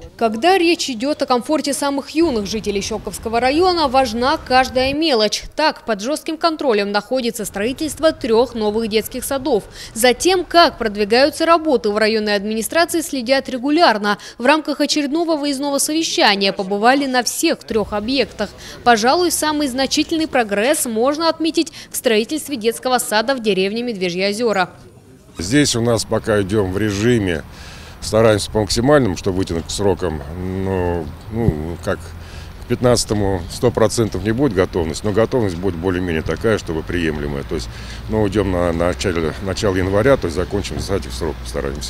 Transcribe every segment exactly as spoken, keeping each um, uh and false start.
Когда речь идет о комфорте самых юных жителей Щелковского района, важна каждая мелочь. Так, под жестким контролем находится строительство трех новых детских садов. Затем, как продвигаются работы в районной администрации, следят регулярно. В рамках очередного выездного совещания побывали на всех трех объектах. Пожалуй, самый значительный прогресс можно отметить в строительстве детского сада в деревне Медвежьи озера. Здесь у нас пока идем в режиме. Стараемся по максимальному, чтобы вытянуть к срокам. Но, ну, как к пятнадцатому сто процентов не будет готовность, но готовность будет более-менее такая, чтобы приемлемая. То есть, ну, уйдем на, на начало, начало января, то есть закончим садик в срок, постараемся.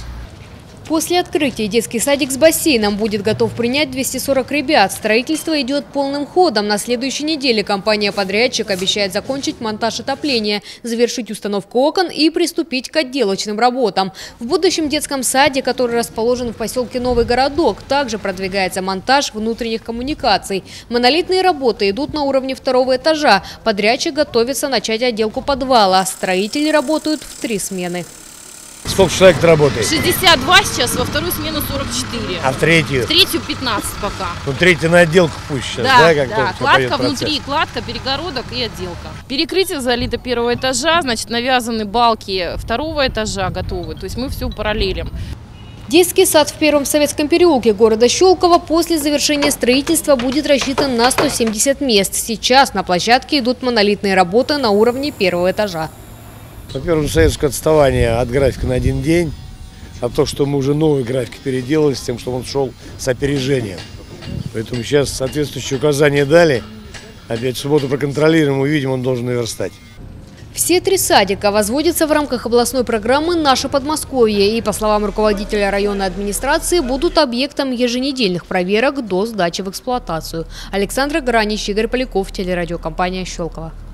После открытия детский садик с бассейном будет готов принять двести сорок ребят. Строительство идет полным ходом. На следующей неделе компания-подрядчик обещает закончить монтаж отопления, завершить установку окон и приступить к отделочным работам. В будущем детском саде, который расположен в поселке Новый Городок, также продвигается монтаж внутренних коммуникаций. Монолитные работы идут на уровне второго этажа. Подрядчик готовится начать отделку подвала. Строители работают в три смены. Сколько человек работает? шестьдесят два сейчас, во вторую смену сорок четыре. А в третью? В третью пятнадцать пока. Ну, третья на отделку пусть сейчас, да? Да, как да. Кладка внутри, кладка, перегородок и отделка. Перекрытие залито первого этажа, значит, навязаны балки второго этажа готовы. То есть мы все параллелим. Детский сад в Первом Советском переулке города Щелково после завершения строительства будет рассчитан на сто семьдесят мест. Сейчас на площадке идут монолитные работы на уровне первого этажа. Во-первых, советское отставание от графика на один день, а то, что мы уже новый график переделали с тем, что он шел с опережением. Поэтому сейчас соответствующие указания дали. Опять в субботу проконтролируем, увидим, он должен наверстать. Все три садика возводятся в рамках областной программы «Наше Подмосковье» и, по словам руководителя районной администрации, будут объектом еженедельных проверок до сдачи в эксплуатацию. Александра Гранич, Игорь Поляков, телерадиокомпания «Щелково».